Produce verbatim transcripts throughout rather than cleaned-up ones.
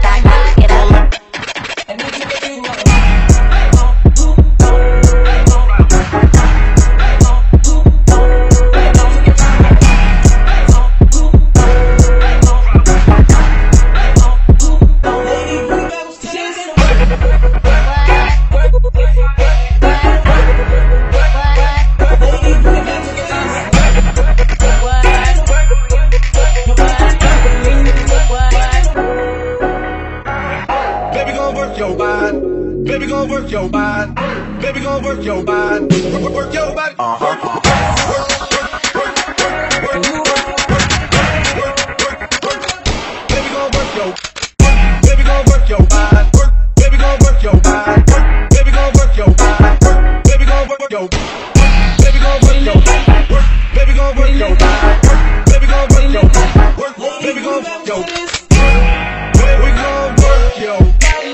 back, back it up. And then you can do like baby gon' work your mind, baby gon' work your mind, work, work your body. Uh huh. Baby gon' work your, baby gon' work your mind, baby gon' work your mind, baby gon' work your mind, baby gon' work your, baby gon' work your, baby gon' work your mind, baby gon' work your, baby gon' work your, baby gon' work your.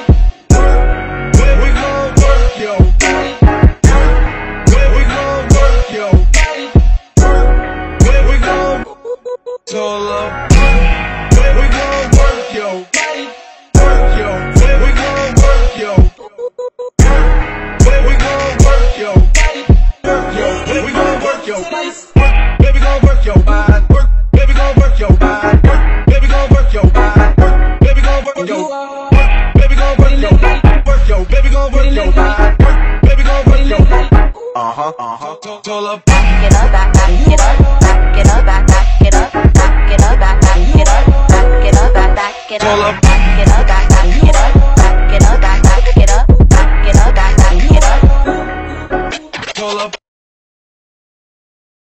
Solo. Where we gon' work yo? Work yo. Where we gon' work yo? Where we gon' work yo? Work yo. Where we gon' work yo? Baby gon' work your mind. Work. Baby gon' work your mind. Work. Baby gon' work your mind. Work. Baby gon' work your. Baby gon' work your. Work yo. Baby gon' work your mind. Work. Baby gon' work your. Uh huh. Uh huh. Solo. Back it up, back, back it up, back it up, back, back it up. Back it up, back, back it up, back it up, back, back it up, back it up, back.